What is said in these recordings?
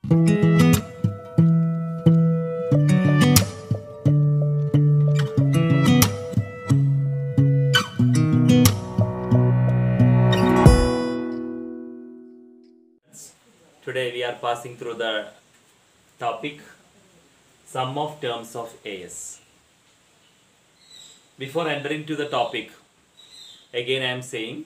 Today we are passing through the topic sum of terms of AS. Before entering to the topic, again I am saying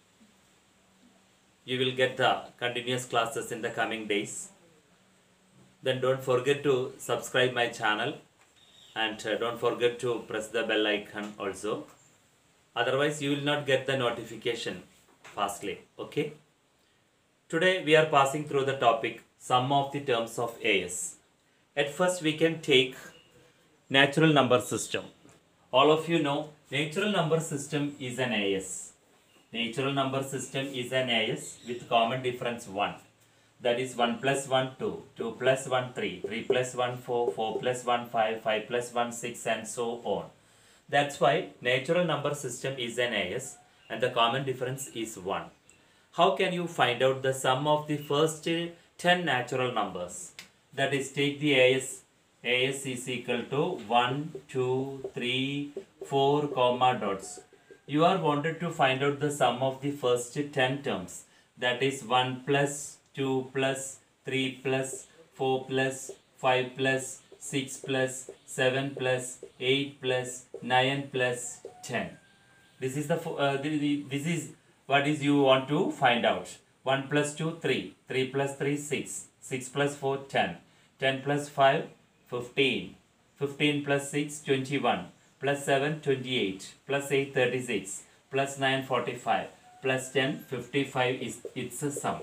you will get the continuous classes in the coming days. Then don't forget to subscribe my channel and don't forget to press the bell icon also. Otherwise you will not get the notification fastly. Okay. Today we are passing through the topic sum of the terms of AS. At first we can take natural number system. All of you know natural number system is an AS. Natural number system is an AS with common difference 1. That is 1 plus 1 2, 2 plus 1 3, 3 plus 1 4, 4 plus 1 5, 5 plus 1 6 and so on. That's why natural number system is an AS and the common difference is 1. How can you find out the sum of the first 10 natural numbers? That is, take the AS. AS is equal to 1, 2, 3, 4, comma dots. You are wanted to find out the sum of the first 10 terms. That is 1 plus, 2 plus, 3 plus, 4 plus, 5 plus, 6 plus, 7 plus, 8 plus, 9 plus, 10. This is this is what is you want to find out. 1 plus 2, 3. 3 plus 3, 6. 6 plus 4, 10. 10 plus 5, 15. 15 plus 6, 21. Plus 7, 28. Plus 8, 36. Plus 9, 45. Plus 10, 55 is its a sum.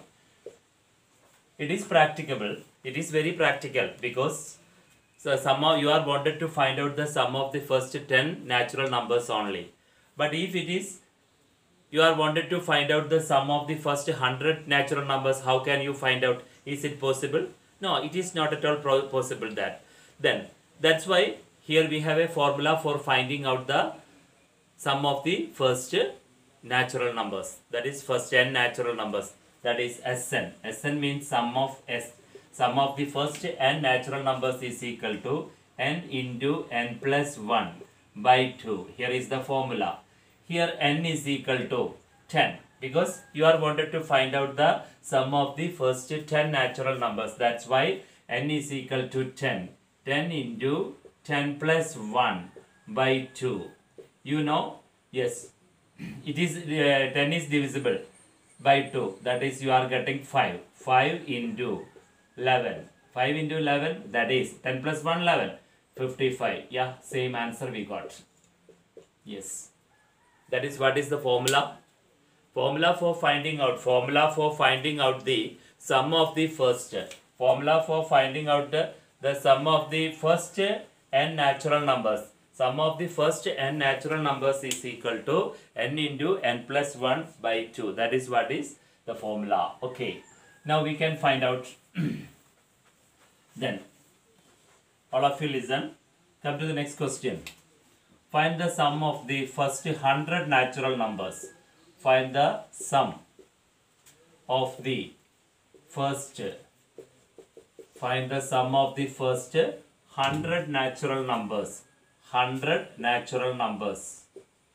It is practicable. It is very practical because somehow you are wanted to find out the sum of the first 10 natural numbers only. But if it is you are wanted to find out the sum of the first 100 natural numbers, how can you find out? Is it possible? No, it is not at all possible that. Then, that's why here we have a formula for finding out the sum of the first natural numbers. That is first 10 natural numbers. That is Sn. Sn means sum of the first n natural numbers is equal to n into n plus 1 by 2. Here is the formula. Here n is equal to 10 because you are wanted to find out the sum of the first 10 natural numbers. That's why n is equal to 10. 10 into 10 plus 1 by 2. You know, yes, it is 10 is divisible by 2. That is you are getting 5. 5 into 11. 5 into 11, that is 10 plus 1, 11. 55. Yeah, same answer we got. Yes. That is what is the formula? Formula for finding out the sum of the first. Formula for finding out the sum of the first n natural numbers. Sum of the first n natural numbers is equal to n into n plus 1 by 2. That is what is the formula. Okay. Now we can find out. Then, all of you listen. Come to the next question. Find the sum of the first 100 natural numbers. Find the sum of the first. Find the sum of the first 100 natural numbers. 100 natural numbers.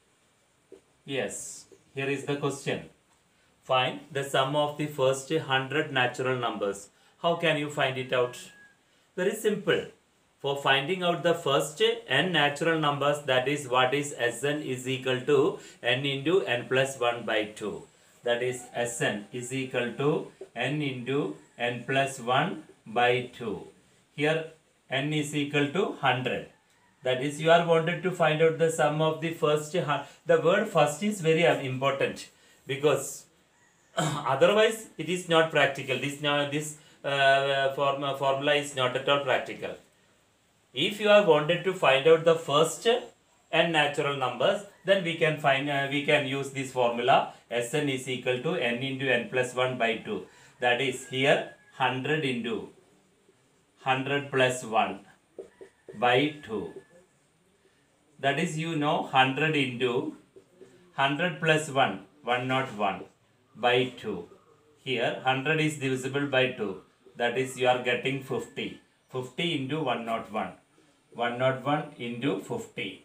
Yes, here is the question. Find the sum of the first 100 natural numbers. How can you find it out? Very simple. For finding out the first n natural numbers, that is what is Sn is equal to n into n plus 1 by 2. That is Sn is equal to n into n plus 1 by 2. Here n is equal to 100. That is you are wanted to find out the sum of the first. The word first is very important because otherwise it is not practical. This formula is not at all practical. If you are wanted to find out the first n natural numbers, then we can use this formula. Sn is equal to n into n plus 1 by 2. That is here 100 into 100 plus 1 by 2. That is 100 into 100 plus 101 by 2. Here 100 is divisible by 2. that is you are getting 50. 50 into 101. 101 into 50.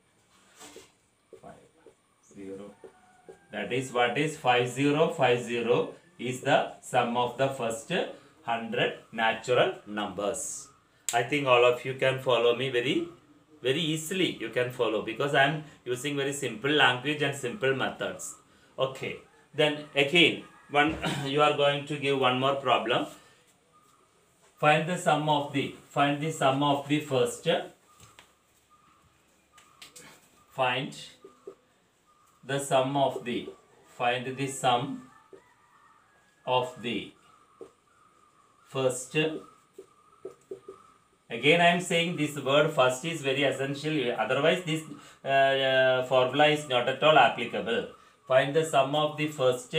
5, 0. That is what is 5050 is the sum of the first 100 natural numbers. I think all of you can follow me very easily. You can follow because I am using very simple language and simple methods. Okay. Then again, you are going to give one more problem. Find the sum of the first. Find the sum of the first 1. Again I am saying this word first is very essential, otherwise this formula is not at all applicable. Find the sum of the first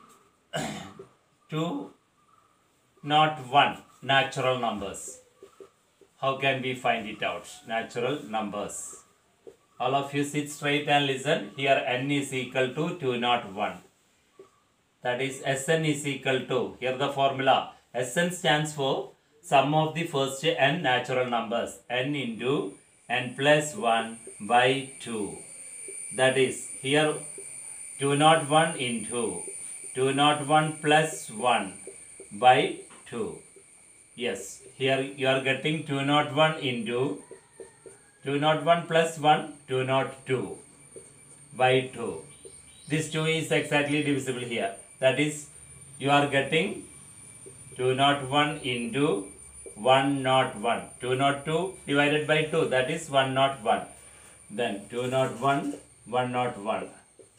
201 natural numbers. How can we find it out? Natural numbers. All of you sit straight and listen. Here n is equal to 201. That is Sn is equal to, here the formula, Sn stands for sum of the first n natural numbers, n into n plus 1 by 2. That is here 201 into 201 plus 1 by 2. Yes, here you are getting 201 into 201 plus 1, 202 by 2. This 2 is exactly divisible here. That is, you are getting 201 into 101. 202 divided by 2, that is 101. Then 201, 101.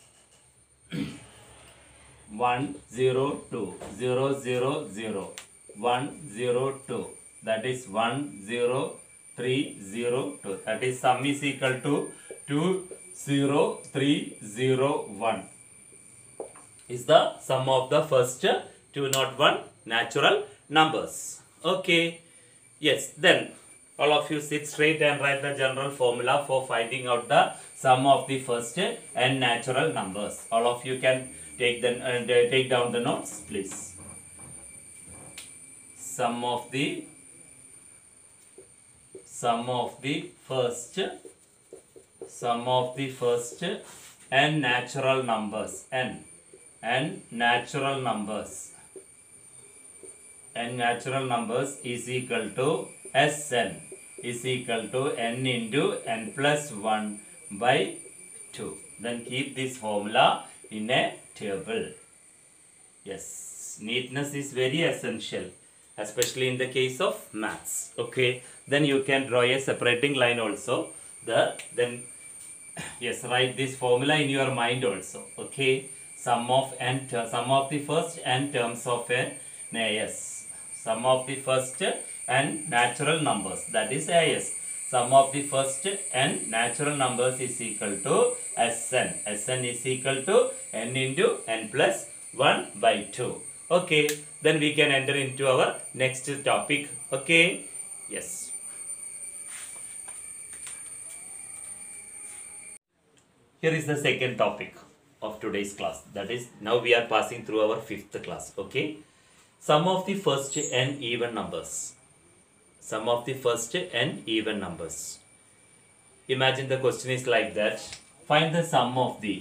102, 000, 102. That is 10302. That is sum is equal to 20301. Is the sum of the first 201 natural numbers. Okay. Yes. Then all of you sit straight and write the general formula for finding out the sum of the first n natural numbers. All of you can take down the notes, please. Sum of the first n natural numbers. N natural numbers is equal to Sn is equal to n into n plus 1 by 2. Then keep this formula in a table. Yes, neatness is very essential, especially in the case of maths. Okay, then you can draw a separating line also. Then yes, write this formula in your mind also. Okay, sum of the first n terms of AS. Sum of the first n natural numbers, that is AS. Sum of the first n natural numbers is equal to Sn. Sn is equal to n into n plus 1 by 2. Okay, then we can enter into our next topic. Okay, yes. Here is the second topic of today's class. That is, now we are passing through our 5th class. Okay, sum of the first n even numbers. Sum of the first n even numbers. Imagine the question is like that. Find the sum.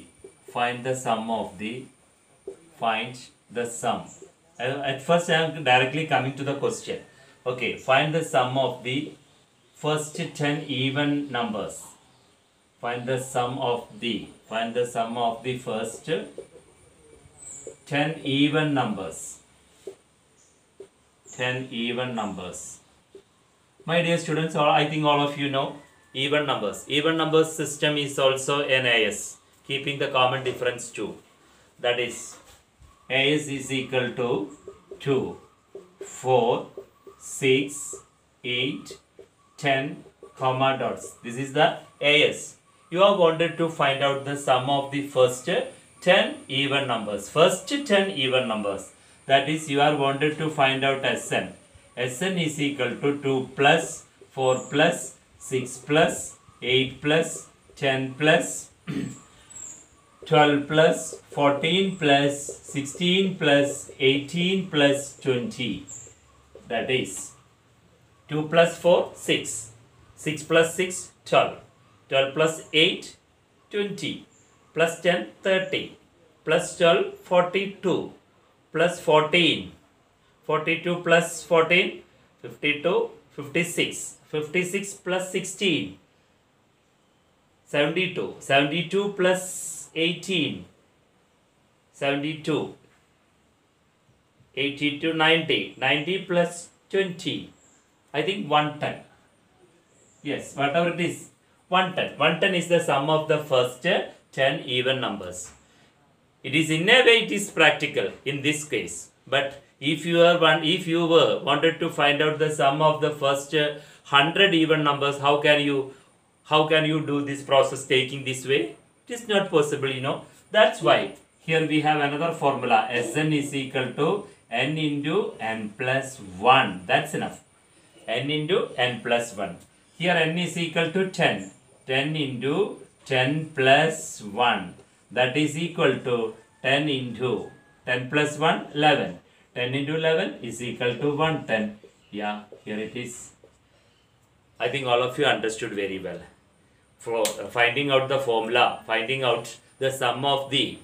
At first I am directly coming to the question. Okay, find the sum of the first 10 even numbers. Find the sum of the first 10 even numbers. 10 even numbers. My dear students, I think all of you know even numbers. Even numbers system is also an AS, keeping the common difference 2. That is, AS is equal to 2, 4, 6, 8, 10, comma dots. This is the AS. You have wanted to find out the sum of the first 10 even numbers. First 10 even numbers. That is, you are wanted to find out Sn. Sn is equal to 2 plus 4 plus 6 plus 8 plus 10 plus 12 plus 14 plus 16 plus 18 plus 20. that is 2 plus 4, 6. 6 plus 6, 12. 12 plus 8, 20. Plus 10, 30. Plus 12, 42. Plus 14. 42 plus 14, 52. 56. 56 plus 16, 72. 72 plus 18, 72. 80 to 90. 90 plus 20. I think 110. Yes, whatever it is. 110. 110 is the sum of the first 10 even numbers. It is in a way it is practical in this case. But if you were wanted to find out the sum of the first 100 even numbers, how can you do this process taking this way? It is not possible, you know. That's why here we have another formula. Sn is equal to n into n plus 1. That's enough. N into n plus 1. Here n is equal to 10. 10 into 10 plus 1. That is equal to 10 into 10 plus 1, 11. 10 into 11 is equal to 110. Yeah, here it is. I think all of you understood very well. For finding out the formula, finding out the sum of the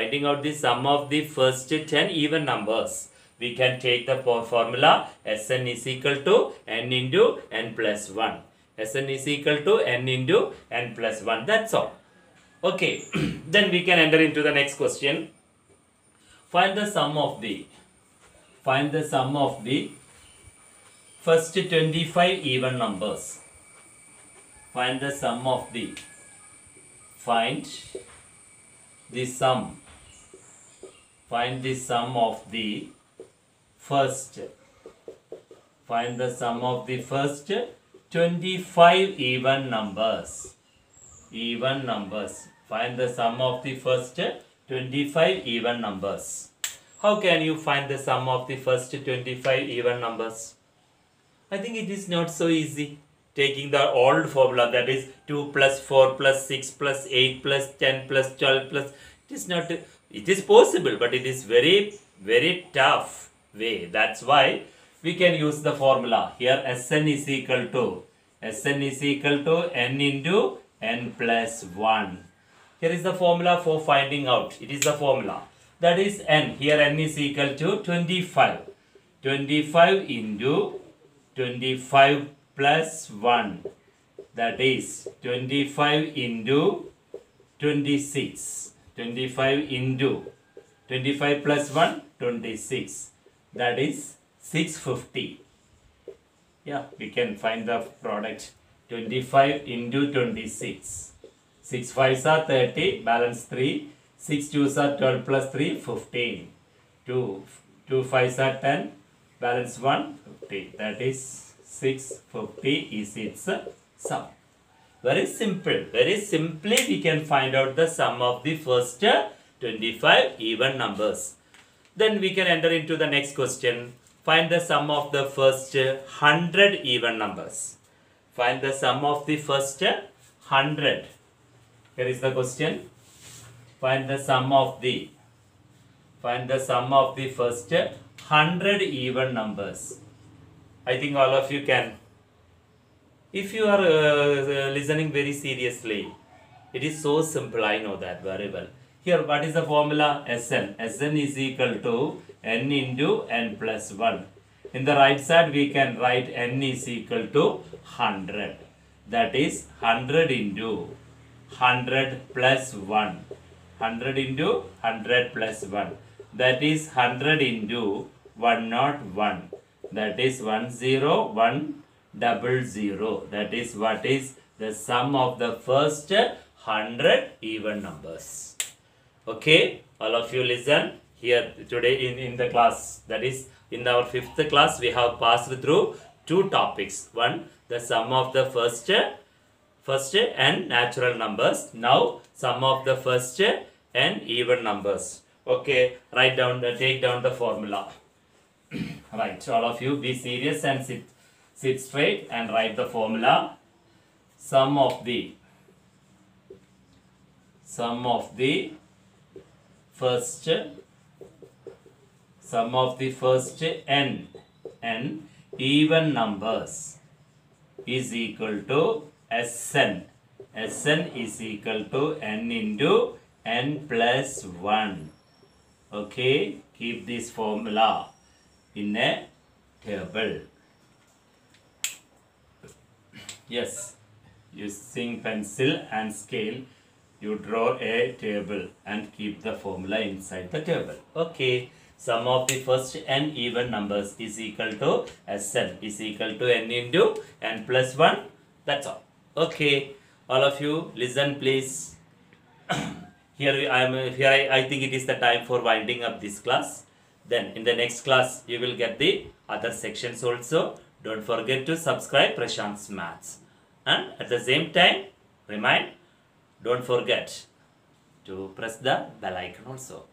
first 10 even numbers, we can take the formula Sn is equal to n into n plus 1. Sn is equal to n into n plus 1. That's all. Okay, then we can enter into the next question. Find the sum of the first 25 even numbers. Find the sum of the first 25 even numbers. Find the sum of the first 25 even numbers. How can you find the sum of the first 25 even numbers? I think it is not so easy. Taking the old formula, that is 2 plus 4 plus 6 plus 8 plus 10 plus 12 plus, it is possible, but it is very, very tough way. That's why we can use the formula. Here Sn is equal to n into n plus 1. Here is the formula for finding out. It is the formula. That is n. Here n is equal to 25. 25 into 25 plus 1. That is 25 into 26. 25 into 25 plus 1, 26. That is 650. Yeah, we can find the product. 25 into 26. 6 5s are 30, balance 3. 6 2s are 12 plus 3, 15. 2 5s are 10, balance 1, 50. That is 650 is its sum. Very simple. Very simply we can find out the sum of the first 25 even numbers. Then we can enter into the next question. Find the sum of the first 100 even numbers. Find the sum of the first 100. Here is the question. Find the sum of the first 100 even numbers. I think all of you can. If you are listening very seriously, it is so simple. I know that very well. Here, what is the formula? Sn. Sn is equal to n into n plus 1. In the right side, we can write n is equal to 100. That is 100 into 100 plus 1. 100 into 100 plus 1. That is 100 into 101. That is 10100. That is what is the sum of the first 100 even numbers. Okay, all of you listen. Here today in the class, that is in our 5th class, we have passed through 2 topics. One, the sum of the first n natural numbers. Now, sum of the first n even numbers. Okay, take down the formula. Right, all of you be serious and sit straight and write the formula. Sum of the first n even numbers is equal to Sn. Sn is equal to n into n plus 1. Okay, keep this formula in a table. Yes, using pencil and scale, you draw a table and keep the formula inside the table. Okay, sum of the first n even numbers is equal to Sn is equal to n into n plus 1. That's all. Okay, all of you listen please. I think it is the time for winding up this class. Then in the next class you will get the other sections also. Don't forget to subscribe Prashant's Maths. And at the same time, don't forget to press the bell icon also.